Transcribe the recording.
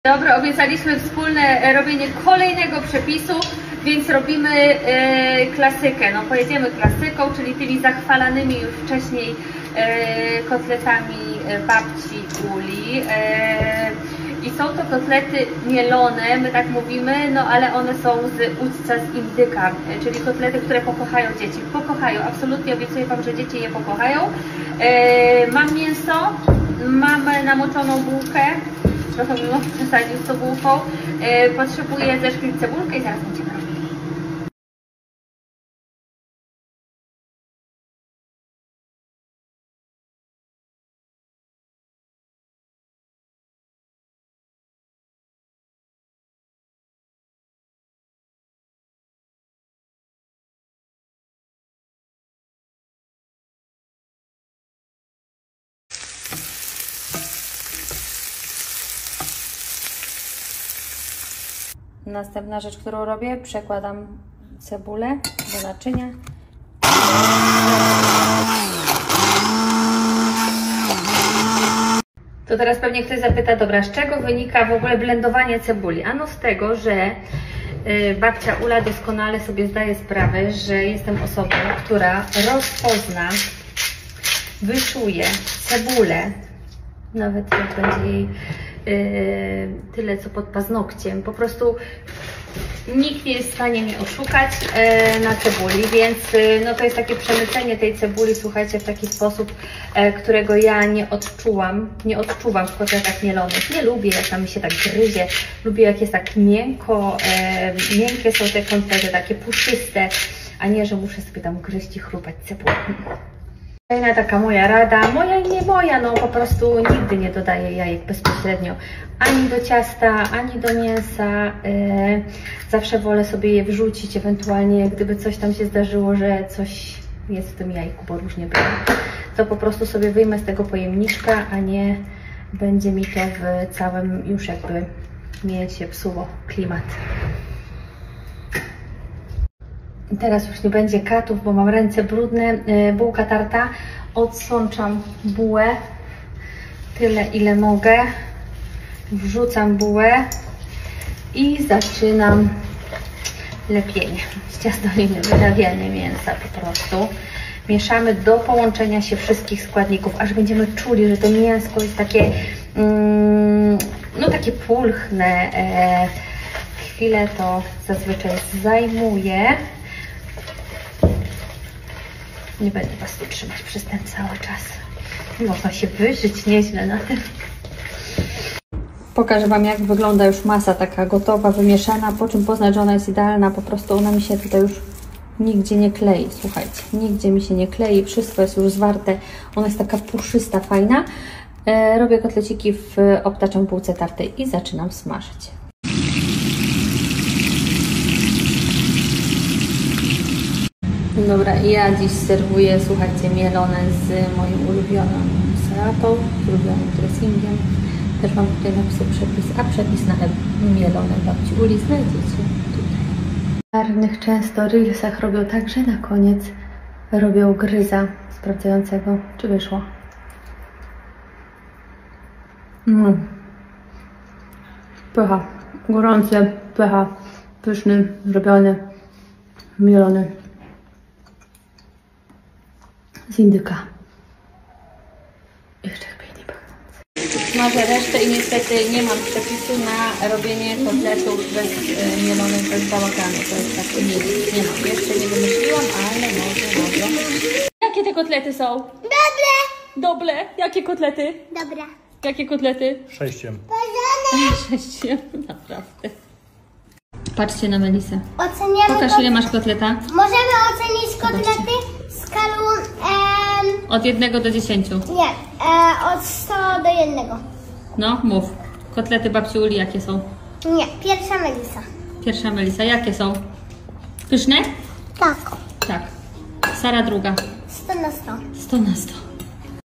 Dobra, obiecaliśmy wspólne robienie kolejnego przepisu, więc robimy klasykę. No pojedziemy klasyką, czyli tymi zachwalanymi już wcześniej kotletami babci Uli. I są to kotlety mielone, my tak mówimy, no ale one są z ućca z indyka, czyli kotlety, które pokochają dzieci. Pokochają, absolutnie obiecuję Wam, że dzieci je pokochają. Mam mięso, mamy namoczoną bułkę. Trochę bym przesadził z tą bułką. Potrzebuję zeszklić cebulkę i zaraz będziemy robić. Następna rzecz, którą robię, przekładam cebulę do naczynia. To teraz pewnie ktoś zapyta, dobra, z czego wynika w ogóle blendowanie cebuli? Ano z tego, że babcia Ula doskonale sobie zdaje sprawę, że jestem osobą, która rozpozna, wyszuje cebulę, nawet jak będzie jej tyle co pod paznokciem. Po prostu nikt nie jest w stanie mnie oszukać na cebuli, więc no to jest takie przemycenie tej cebuli, słuchajcie, w taki sposób, którego ja nie odczuwam w kotletach mielonych. Nie lubię, jak tam mi się tak gryzie, lubię, jak jest tak miękko, miękkie są te kotlety, takie puszyste, a nie, że muszę sobie tam gryźć i chrupać cebulę. Kolejna taka moja rada, moja i nie moja, no po prostu nigdy nie dodaję jajek bezpośrednio ani do ciasta, ani do mięsa. Zawsze wolę sobie je wrzucić, ewentualnie gdyby coś tam się zdarzyło, że coś jest w tym jajku, bo różnie było, to po prostu sobie wyjmę z tego pojemniczka, a nie będzie mi to w całym już jakby mięsie psuło klimat. Teraz już nie będzie katów, bo mam ręce brudne. Bułka tarta. Odsączam bułę tyle, ile mogę. Wrzucam bułę i zaczynam lepienie. Z ciastoliny, wyrabianie mięsa po prostu. Mieszamy do połączenia się wszystkich składników, aż będziemy czuli, że to mięsko jest takie, no takie pulchne. Chwilę to zazwyczaj zajmuje. Nie będę Was tu trzymać przez ten cały czas. Można się wyżyć nieźle na tym. Pokażę Wam, jak wygląda już masa taka gotowa, wymieszana, po czym poznać, że ona jest idealna. Po prostu ona mi się tutaj już nigdzie nie klei. Słuchajcie, nigdzie mi się nie klei. Wszystko jest już zwarte. Ona jest taka puszysta, fajna. Robię kotleciki w obtaczam bułce tartej i zaczynam smażyć. Dobra, ja dziś serwuję, słuchajcie, mielone z moim ulubioną salatą, ulubionym dressingiem. Też mam tutaj napisy przepis, a przepis na mielone babci Uli znajdziecie tutaj. W czarnych często reelsach robią tak, że na koniec robią gryza sprawdzającego, czy wyszło. Pycha, gorące, pycha, pyszny, zrobiony, mielony. Z indyka. Jeszcze lepiej nie pachnący. Smażę resztę i niestety nie mam przepisu na robienie kotletów bez mielonych, bez bałaganu. To jest taki mieli. Nie mam. Jeszcze nie wymyśliłam, ale może. Jakie te kotlety są? Dobre. Dobre. Jakie kotlety? Dobra. Jakie kotlety? 6. 6. Naprawdę. Patrzcie na Melisę. Oceniamy. Pokaż, ile masz kotleta. Możemy ocenić kotlety skalą Od 1 do 10. nie, od 100 do 1. No, mów. Kotlety babci Uli jakie są? Nie, pierwsza Melisa. Pierwsza Melisa, jakie są? Pyszne? Tak. Tak. Sara druga. 100 na 100. 100 na 100.